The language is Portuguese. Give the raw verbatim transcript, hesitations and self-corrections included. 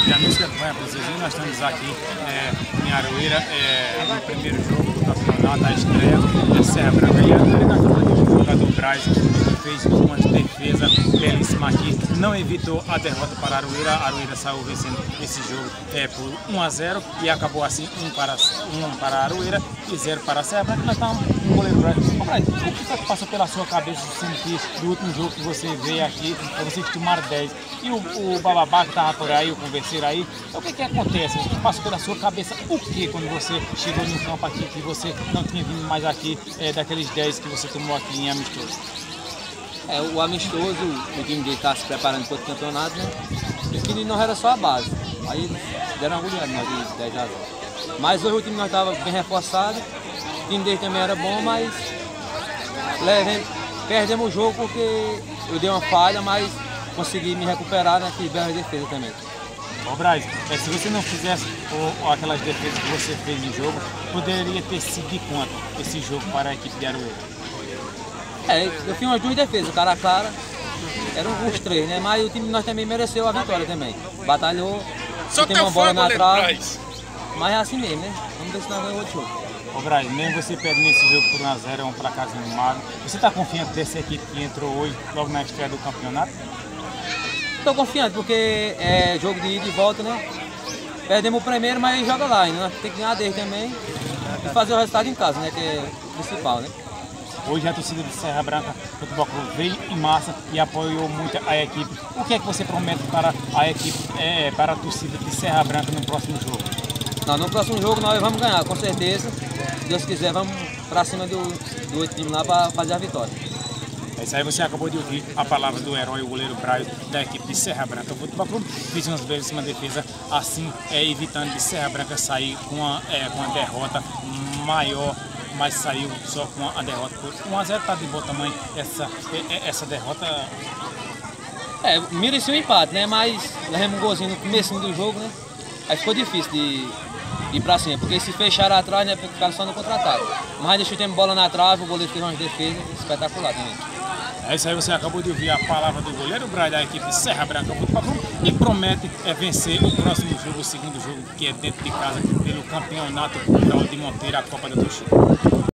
E amigos que acompanham a Cruzeiro, nós estamos aqui é, em Aroeira, é, no primeiro jogo do campeonato, a estreia da Serra Branca e Aroeira, nós estamos aqui com o jogador Braz, que fez uma defesa belíssima aqui, não evitou a derrota para a Aroeira. A Aroeira saiu vencendo esse jogo é, por um a zero e acabou assim um para, um para a Aroeira e zero para a Serra Branca. Nós estamos com o goleiro Braz. Ô Braz, o que foi que passou pela sua cabeça sentir do último jogo que você veio aqui, para você tomar dez? E o, o Bababá que estava por aí, o converseiro aí, então, o que que acontece? O que passou pela sua cabeça? O que quando você chegou no campo aqui, que você não tinha vindo mais aqui, é, daqueles dez que você tomou aqui em amistoso? É, o amistoso, o time dele está se preparando para o campeonato, né? E o time não era só a base. Aí eles deram uma goleada nós de dez a zero. Mas hoje o time nós estava bem reforçado, o time dele também era bom, mas levem, perdemos o jogo porque eu dei uma falha, mas consegui me recuperar, né? Fiz belas defesas também. Ô Braz, é, se você não fizesse ou, ou aquelas defesas que você fez no jogo, poderia ter sido de quanto esse jogo para a equipe de Aroeira? É, eu fiz umas duas defesas, cara a cara, eram uns três, né? Mas o time nós também mereceu a vitória também. Batalhou, tem uma bola na trave, mas é assim mesmo, né? Vamos ver se nós ganhamos outro jogo. Ô Braz, mesmo você perdendo esse jogo por um a zero, é um fracasso animado, você está confiante dessa equipe que entrou hoje, logo na estreia do campeonato? Estou confiante porque é jogo de ida e volta, né? Perdemos o primeiro, mas joga lá ainda, nós temos que ganhar dele também e fazer o resultado em casa, né? Que é o principal, né? Hoje a torcida de Serra Branca Futebol Clube veio em massa e apoiou muito a equipe. O que é que você promete para a equipe, é, para a torcida de Serra Branca no próximo jogo? Não, no próximo jogo nós vamos ganhar, com certeza. Se Deus quiser, vamos para cima do, do outro time lá para fazer a vitória. É isso aí, você acabou de ouvir a palavra do herói, o goleiro Braz, da equipe de Serra Branca Futebol Clube. Fez uma belíssima defesa, assim, é, evitando de Serra Branca sair com uma, é, com uma derrota maior, mas saiu só com a derrota por um a zero. Tá de bom tamanho essa, essa derrota? É, merecia um empate, né? Mas levamos um golzinho no começo do jogo, né? Aí ficou difícil de, de ir pra cima, porque se fecharam atrás, né? Ficaram só no contra-ataque. Mas deixou o tempo bola na trave, o goleiro fez uma defesa espetacular também. É isso aí, você acabou de ouvir a palavra do goleiro Braz, da equipe Serra Branca Futebol Clube, e promete é, vencer o próximo jogo, o segundo jogo, que é dentro de casa, pelo campeonato de Monteiro, a Copa da Torcida.